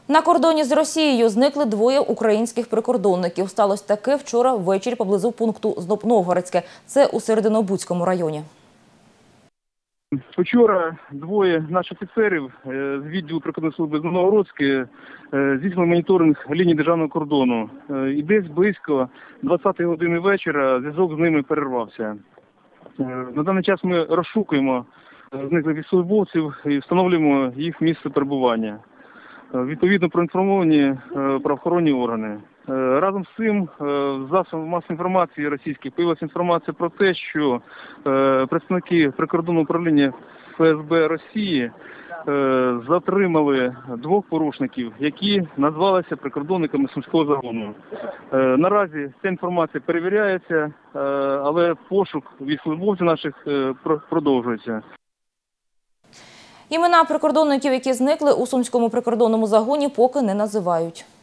На кордоні з Росією зникли двоє українських прикордонників. Сталося таке вчора ввечері поблизу пункту Зноб-Новгородське. Це у Серединобудському районі. Вчора двоє наших офіцерів з відділу прикордонної служби Зноб-Новгородське здійснили моніторинг лінії державного кордону. І десь близько 20-ї години вечора зв'язок з ними перервався. На даний час ми розшукуємо зниклих військовослужбовців і встановлюємо їх місце перебування. Відповідно проінформовані правоохоронні органи. Разом з цим в засобах масової інформації російських появилася інформація про те, що представники прикордонного управління ФСБ Росії затримали двох порушників, які назвалися прикордонниками Сумського загону. Наразі ця інформація перевіряється, але пошук військовослужбовців наших продовжується. Імена прикордонників, які зникли у Сумському прикордонному загоні, поки не називають.